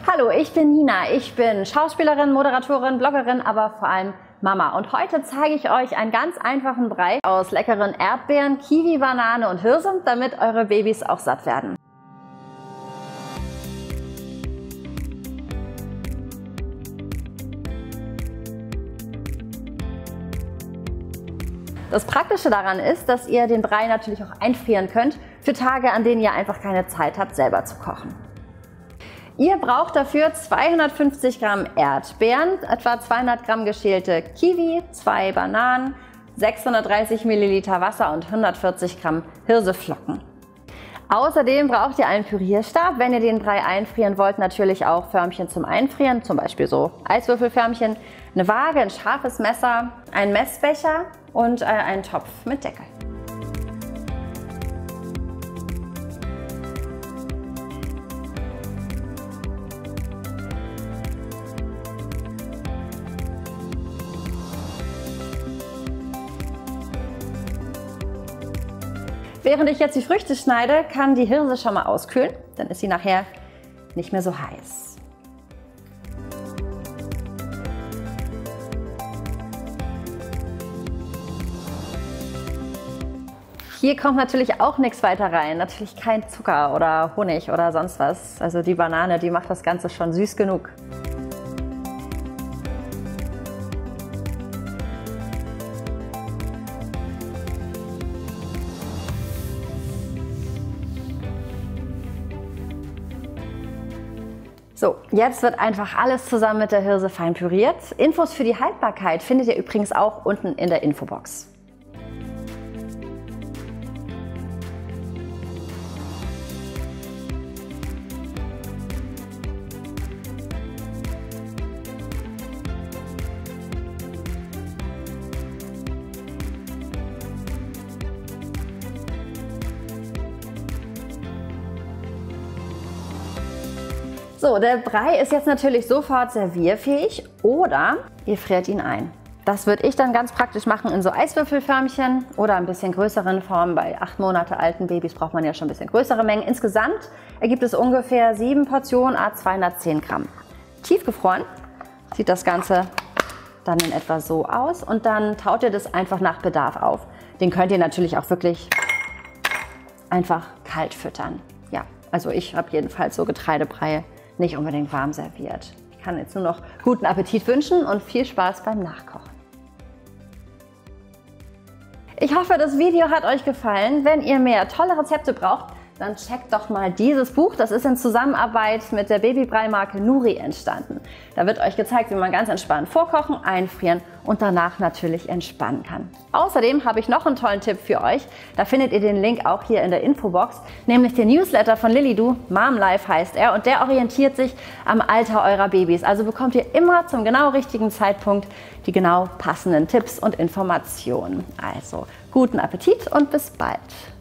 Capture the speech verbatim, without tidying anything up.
Hallo, ich bin Nina. Ich bin Schauspielerin, Moderatorin, Bloggerin, aber vor allem Mama. Und heute zeige ich euch einen ganz einfachen Brei aus leckeren Erdbeeren, Kiwi, Banane und Hirse, damit eure Babys auch satt werden. Das Praktische daran ist, dass ihr den Brei natürlich auch einfrieren könnt für Tage, an denen ihr einfach keine Zeit habt, selber zu kochen. Ihr braucht dafür zweihundertfünfzig Gramm Erdbeeren, etwa zweihundert Gramm geschälte Kiwi, zwei Bananen, sechshundertdreißig Milliliter Wasser und hundertvierzig Gramm Hirseflocken. Außerdem braucht ihr einen Pürierstab, wenn ihr den Brei einfrieren wollt, natürlich auch Förmchen zum Einfrieren, zum Beispiel so Eiswürfelförmchen, eine Waage, ein scharfes Messer, einen Messbecher und äh, einen Topf mit Deckel. Während ich jetzt die Früchte schneide, kann die Hirse schon mal auskühlen, dann ist sie nachher nicht mehr so heiß. Hier kommt natürlich auch nichts weiter rein, natürlich kein Zucker oder Honig oder sonst was. Also die Banane, die macht das Ganze schon süß genug. So, jetzt wird einfach alles zusammen mit der Hirse fein püriert. Infos für die Haltbarkeit findet ihr übrigens auch unten in der Infobox. So, der Brei ist jetzt natürlich sofort servierfähig oder ihr friert ihn ein. Das würde ich dann ganz praktisch machen in so Eiswürfelförmchen oder ein bisschen größeren Formen. Bei acht Monate alten Babys braucht man ja schon ein bisschen größere Mengen. Insgesamt ergibt es ungefähr sieben Portionen à zweihundertzehn Gramm. Tiefgefroren sieht das Ganze dann in etwa so aus und dann taut ihr das einfach nach Bedarf auf. Den könnt ihr natürlich auch wirklich einfach kalt füttern. Ja, also ich habe jedenfalls so Getreidebreie nicht unbedingt warm serviert. Ich kann jetzt nur noch guten Appetit wünschen und viel Spaß beim Nachkochen. Ich hoffe, das Video hat euch gefallen. Wenn ihr mehr tolle Rezepte braucht, dann checkt doch mal dieses Buch. Das ist in Zusammenarbeit mit der Babybrei-Marke Nuri entstanden. Da wird euch gezeigt, wie man ganz entspannt vorkochen, einfrieren und danach natürlich entspannen kann. Außerdem habe ich noch einen tollen Tipp für euch. Da findet ihr den Link auch hier in der Infobox, nämlich den Newsletter von Lilly-Du, Mom Life heißt er, und der orientiert sich am Alter eurer Babys. Also bekommt ihr immer zum genau richtigen Zeitpunkt die genau passenden Tipps und Informationen. Also guten Appetit und bis bald!